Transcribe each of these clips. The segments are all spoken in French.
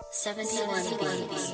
71 Beats.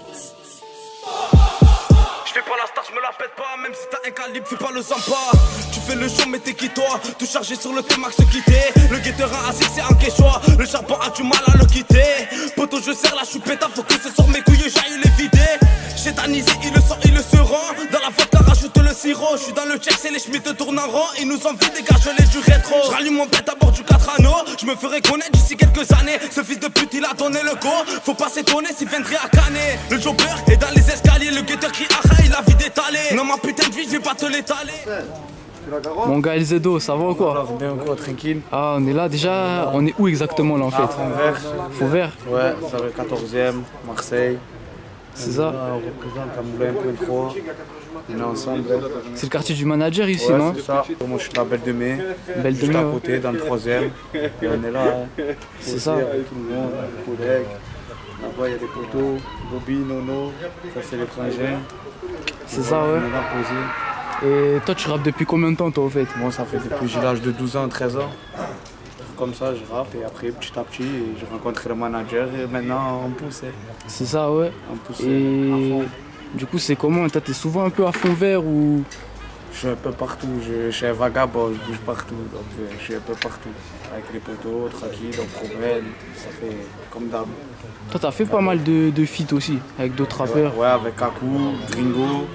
J'fais pas la star, j'me la pète pas, même si t'as un calibre, fais pas le sympa. Tu fais le show mais t'es qui toi? Tout chargé sur le T-Max quitté. Le guetteur a assis c'est un quechua. Le charbon a du mal à le quitter. Poto je serre la choupetta, faut que ce sort mes couilles, j'aille les vider. Chétanisé, il le sort, il le se rend. Dans la vodka rajoute le sirop. J'suis dans le check, c'est les schmitts tournent en rond. Ils nous envient des gars, je l'ai du rétro. J'rallume mon bête à bord du 4 anneaux. J'me ferai connaître d'ici quelques années. Ce fils de pute il a donné le go. Faut pas s'étonner s'il viendrait à Canet. Le jobber est dans les escaliers. Le guetteur crie ah il a vie d'étalée. Non ma putain de vie, je vais pas te l'étaler. Mon gars Elzedo, ça va ou quoi? Bien ou quoi, tranquille. Ah, on est là déjà, on est où exactement là en fait? Fond-Vert. Fond-Vert? Ouais, ça va le 14e, Marseille. C'est ça? On représente à Moulin.3. On est ensemble. C'est le quartier du manager ici, Ouais, non? c'est ça. Moi je suis à Belle de Mai. Belle de Juste Mai, à ouais. côté, dans le 3e. Et on est là. C'est ça. Avec tout le monde, les collègues. Là-bas il y a des poteaux, Bobby, Nono. Ça c'est les frangins. C'est ça, ouais. On est là posé. Et toi, tu rappes depuis combien de temps, toi, au fait? Moi ça fait depuis j'ai l'âge de 12 ans, 13 ans. Comme ça je rappe et après petit à petit j'ai rencontré le manager et maintenant on pousse. C'est ça, ouais. On pousse à Et fond. du coup, c'est comment? Toi, t'es souvent un peu à fond vert ou... Je suis un peu partout, je suis un vagabond, je bouge partout, donc je suis un peu partout. Avec les poteaux, tranquille, on promène, ça fait comme d'hab. Toi, t'as fait pas mal de feats aussi, avec d'autres rappeurs. Ouais, avec Kaku, Gringo.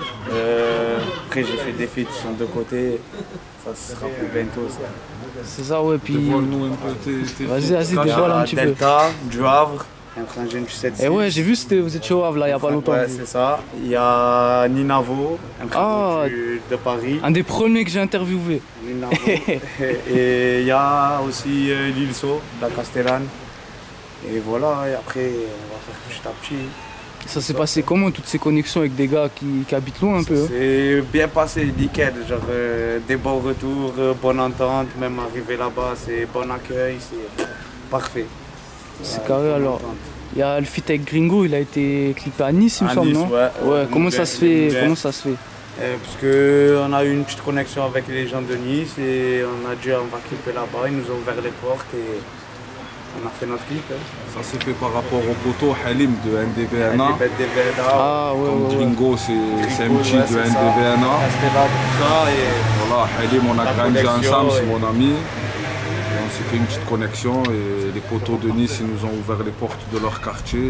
Après j'ai fait des feats sur deux côtés, ça sera pour bientôt ça. C'est ça, ouais, puis... Dévoile-nous un peu tes Vas-y, Il y dévoile un a petit peu. Delta, du Havre, un frangin du 7 Et ouais, j'ai vu, vous étiez au Havre, là, il y a pas longtemps. Ouais, c'est ça. Il y a Ninavo, un Ah. frangin de Paris. Un des premiers que j'ai interviewé. Ninavo. Et il y a aussi Lilso, de la Castellane. Et voilà, et après on va faire petit à petit. Ça s'est passé comment, toutes ces connexions avec des gars qui habitent loin un peu? Hein? C'est bien passé, nickel, genre des bons retours, bonne entente, même arrivé là-bas, c'est bon accueil, c'est parfait. C'est carré alors. Il y a le feat avec Gringo, il a été clippé à Nice, il me À semble, Nice, non? ouais. Comment ça se fait? Bien. Comment ça se fait? Parce qu'on a eu une petite connexion avec les gens de Nice et on a dit on va clipper là-bas, ils nous ont ouvert les portes et on a fait notre clip. Hein. Ça s'est fait par rapport au poteau Halim de NDVNA. Ah ouais, Comme ouais, ouais. Gringo, c'est MG ouais, de c'est ça. NDVNA. C'était là tout ça et Voilà, Halim, on a La grandi connexion, ensemble, c'est ouais. mon ami. Et on s'est fait une petite connexion et les poteaux de Nice, ils nous ont ouvert les portes de leur quartier.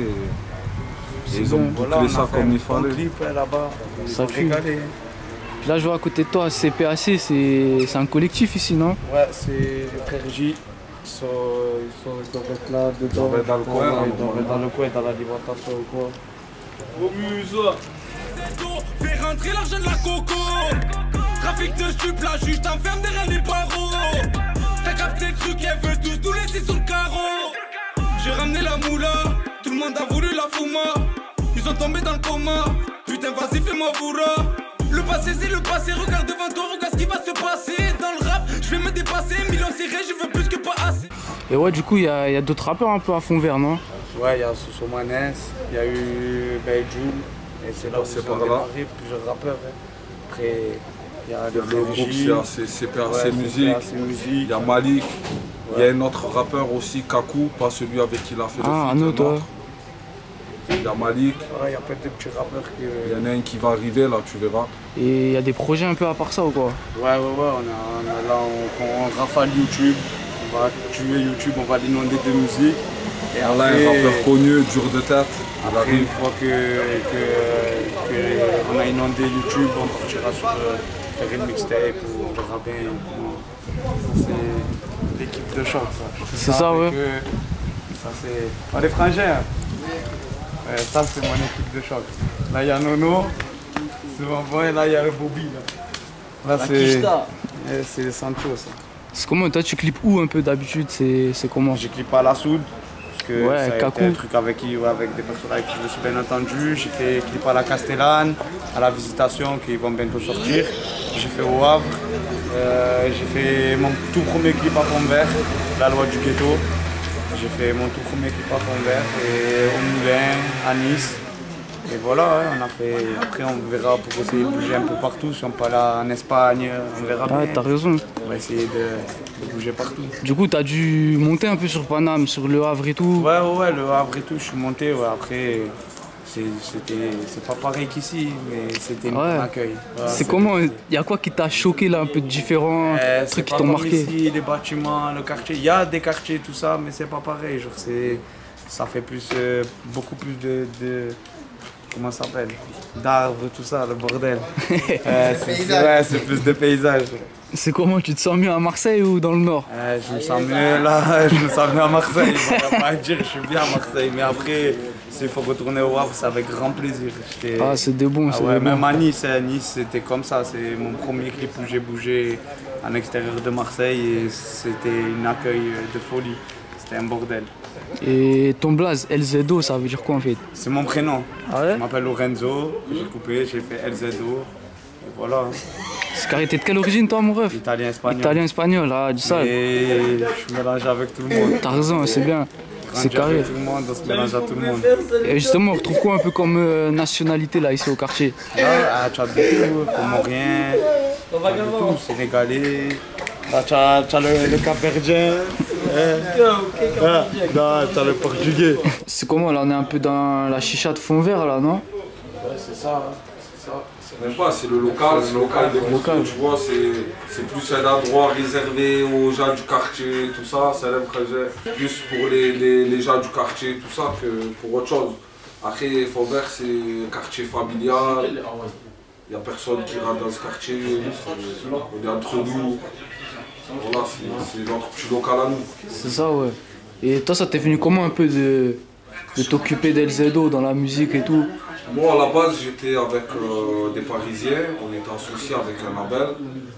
Et ils ont bien. bouclé voilà, on a ça fait comme un il bon fallait. clip là-bas. Ils Ça ont tue. régalé. Puis là, je vois à côté de toi, CPAC, c'est un collectif ici, non? Ouais, c'est les frères J. Ils doivent être là dedans. Ils doivent être dans le coin, là, Ils doivent être dans normalement. le coin, dans l'alimentation ou quoi. Fais rentrer l'argent de la coco. Trafic de stup, la juge t'enferme derrière les barreaux. T'as capté le truc, elle veut tous nous laisser sur le carreau. J'ai ramené la moula, tout le monde a voulu la fouma. Ils sont tombés dans le coma. Putain, vas-y, fais-moi bourra. Le passé, c'est le passé. Regarde devant toi, regarde ce qui va se passer. Dans le rap, je vais me dépasser. Millions serrés, je veux plus que pas assez. Et ouais, du coup, il y a d'autres rappeurs un peu à fond vert, non? Ouais, il y a Soso Manes, il y a eu Joule, et c'est là où C'est ils par ont là. démarré, plusieurs rappeurs. Hein. Après, il y a Le groupe, c'est CPRC Musique. Il y a Musique. Malik. Il y a un autre rappeur aussi, Kaku, pas celui avec qui il a fait le Ah, feat, un autre, ouais. Il y a Malik. Ouais, il y a plein de petits rappeurs qui. Il y en a un qui va arriver là, tu verras. Et il y a des projets un peu à part ça ou quoi? Ouais, là, on rafale YouTube, on va tuer YouTube, on va l'inonder de musique. Et Là, après, un rappeur connu, dur de tête. Il après, arrive. une fois qu'on a inondé YouTube, on partira sur faire une mixtape ou on verra bien. Ça, c'est l'équipe de choc, ça. C'est ça, ouais. Ça, c'est. On est frangins. Ça, c'est mon équipe de choc. Là, il y a Nono, c'est mon boy, là, il y a le Bobby. Là, c'est le Sancho, ça. C'est comment? Toi, tu clips où un peu d'habitude? C'est comment? J'ai clippé à la soude. Parce que Ouais, ça a été Kaku. un truc avec des personnes avec qui je me suis bien entendu. J'ai fait clip à la Castellane, à la Visitation qui vont bientôt sortir. J'ai fait au Havre. J'ai fait mon tout premier clip à fond vert, La Loi du Ghetto. J'ai fait mon tout premier clip à fond vert et au Moulin, à Nice. Et voilà, on a fait. Après, on verra pour essayer de bouger un peu partout. Si on peut aller en Espagne, on verra bien. Ouais, t'as raison. On va essayer de bouger partout. Du coup, t'as dû monter un peu sur Paname, sur Le Havre et tout. Ouais, le Havre et tout, je suis monté. Ouais, après, c'est pas pareil qu'ici, mais c'était un accueil. Ouais, c'est comment, il y a quoi qui t'a choqué là, un peu de différents trucs qui t'ont marqué? Ici, les bâtiments, le quartier, il y a des quartiers, tout ça, mais c'est pas pareil. Genre, ça fait plus, beaucoup plus de comment ça s'appelle? D'arbres, tout ça, le bordel. C'est plus de paysages. C'est comment, tu te sens mieux à Marseille ou dans le Nord? Je me sens mieux là, je me sens mieux à Marseille. On va pas dire je suis bien à Marseille, mais après, s'il faut retourner au Havre, c'est avec grand plaisir. Ah, c'est de bon, c'est de bon. Même à Nice, c'était comme ça. C'est mon premier clip où j'ai bougé en extérieur de Marseille et c'était un accueil de folie. C'était un bordel. Et ton blaze, LZO, ça veut dire quoi en fait? C'est mon prénom. Ah ouais? Je m'appelle Lorenzo, j'ai coupé, j'ai fait LZO. Et voilà. C'est carré, t'es de quelle origine toi mon ref? Italien-espagnol. Italien-espagnol, ah, dis ça. Et je mélange avec tout le monde. T'as raison, c'est bien. C'est carré. Tout le monde, on se mélange à tout le monde. Et justement, on retrouve quoi un peu comme nationalité là ici au quartier? Ah, tu as de tout, comorien, tout, sénégalais. Là, tu as le capverdien. Là, tu as le portugais. C'est comment là, on est un peu dans la chicha de fond vert là, non? Ouais, c'est ça. Même pas, c'est le local, de local. Tu vois, c'est plus un endroit réservé aux gens du quartier, tout ça, c'est un projet plus pour les gens du quartier, tout ça, que pour autre chose. Après, Fond-Vert, c'est un quartier familial, il n'y a personne qui rentre dans ce quartier, on est entre nous. Voilà, c'est notre petit local à nous. C'est ça, ouais. Et toi, ça t'est venu comment un peu de t'occuper d'LZO dans la musique et tout? Moi, à la base, j'étais avec des Parisiens, on était associés avec un label.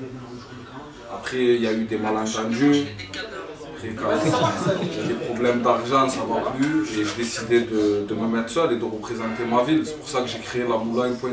Après, il y a eu des malentendus. Après, quand il y a des problèmes d'argent, ça ne va plus. Et j'ai décidé de me mettre seul et de représenter ma ville. C'est pour ça que j'ai créé la Moula 1.3.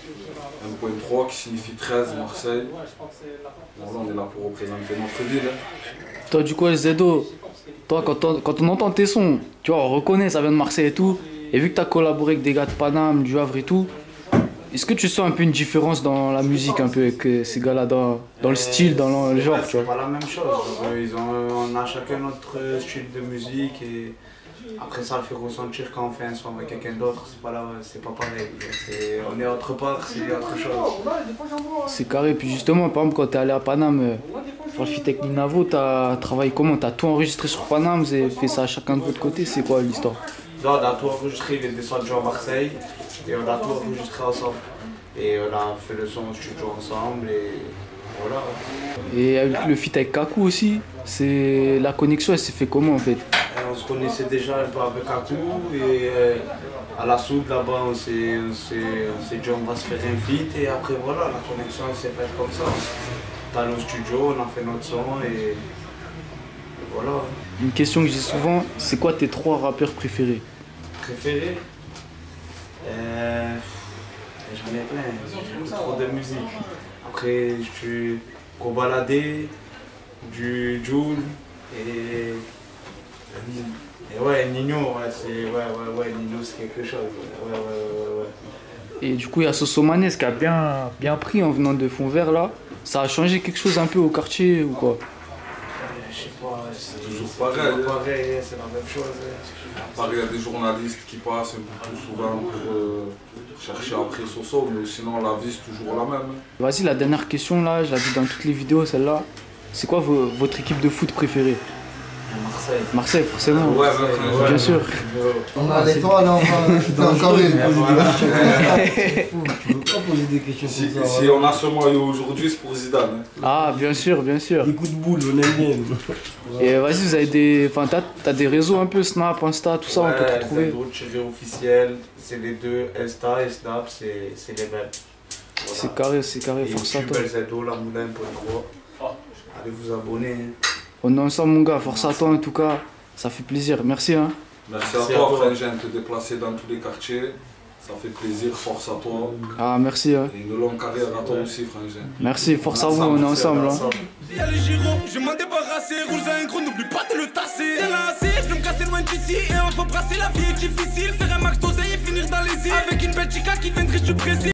1.3 qui signifie 13 Marseille. Voilà, on est là pour représenter notre ville. Toi, du coup, LZO, toi, quand on entend tes sons, tu vois, on reconnaît, ça vient de Marseille et tout. Et vu que tu as collaboré avec des gars de Paname, du Havre et tout, est-ce que tu sens un peu une différence dans la musique, un peu avec ces gars-là, dans le style, dans le genre, tu vois? C'est pas la même chose. On a chacun notre style de musique et après ça le fait ressentir quand on fait un son avec quelqu'un d'autre, c'est pas pareil. On est autre part, c'est autre chose. C'est carré. Puis justement, par exemple, quand tu es allé à Paname, pour le feat avec Ninavo, tu as travaillé comment? Tu as tout enregistré sur Paname, vous avez fait ça chacun de votre côté, c'est quoi l'histoire? Là, on a tout enregistré, il est descendu à Marseille et on a tout enregistré ensemble. Et on a fait le son au studio ensemble et voilà. Et avec le feat avec Kaku aussi, la connexion elle s'est fait comment en fait? On se connaissait déjà un peu avec Kaku et à la soude là-bas on s'est dit on va se faire un feat et après voilà, la connexion s'est faite comme ça. Dans le studio, on a fait notre son et voilà. Une question que j'ai souvent, c'est quoi tes 3 rappeurs préférés? Préférés? J'en ai plein, j'aime trop de musique. Après, je suis Kobalade, du Jul et ouais, Nino, Nino c'est quelque chose. Ouais. Et du coup, il y a Sosomanes qui a bien pris en venant de Fond Vert là. Ça a changé quelque chose un peu au quartier ou quoi? Je sais pas, c'est toujours pareil. C'est la même chose. Pareil, il y a des journalistes qui passent un peu plus souvent pour chercher après Soso, mais sinon la vie c'est toujours la même. Vas-y, la dernière question là, je l'ai vu dans toutes les vidéos celle-là. C'est quoi votre équipe de foot préférée? Marseille. Marseille, forcément. Ouais, bien sûr. On a l'étoile, on va encore une. Tu veux pas poser des questions comme ça? Si on a ce maillot aujourd'hui, c'est pour Zidane. Ah, bien sûr, bien sûr. Des coups de boule, on aime bien. Et vas-y, vous avez des. Enfin, t'as des réseaux un peu, Snap, Insta, tout ça, on peut te retrouver. Ouais, officiel, c'est les deux, Insta et Snap, c'est les mêmes. Voilà. C'est carré, force à toi. LZO, la Moula 1.3. Allez vous abonner. On est ensemble, mon gars, force à toi en tout cas, ça fait plaisir, merci. Hein. Merci à toi, Frangin, de te déplacer dans tous les quartiers. Ça fait plaisir, force à toi. Ah, merci. Hein. Et une longue carrière à toi aussi, Frangin. Merci, force à vous, on est ensemble. Y'a les gyros, je m'en débarrasser. Rouge à un gros, n'oublie pas de le tasser. T'es là assez, je vais me casser loin d'ici. Et on faut brasser, la vie est difficile. Faire un max d'oseille et finir dans les Brésil. Avec une belle chica qui viendrait du Brésil.